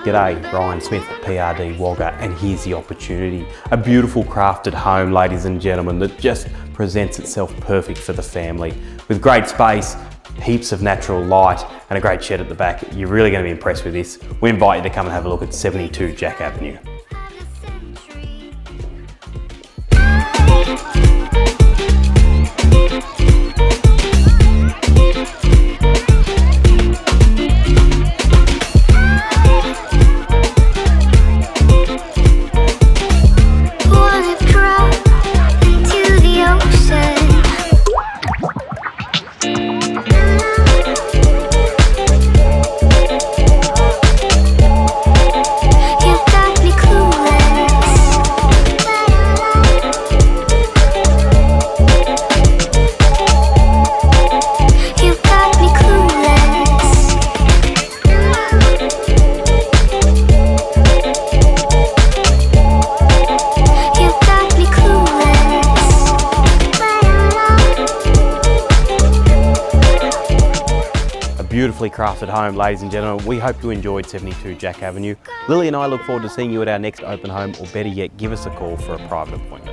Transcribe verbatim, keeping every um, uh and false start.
G'day, Ryan Smith at P R D Wagga, and here's the opportunity. A beautiful crafted home, ladies and gentlemen, that just presents itself perfect for the family. With great space, heaps of natural light, and a great shed at the back. You're really going to be impressed with this. We invite you to come and have a look at seventy-two Jack Avenue. Beautifully crafted home, ladies and gentlemen. We hope you enjoyed seventy-two Jack Avenue. Lily and I look forward to seeing you at our next open home, or better yet, give us a call for a private appointment.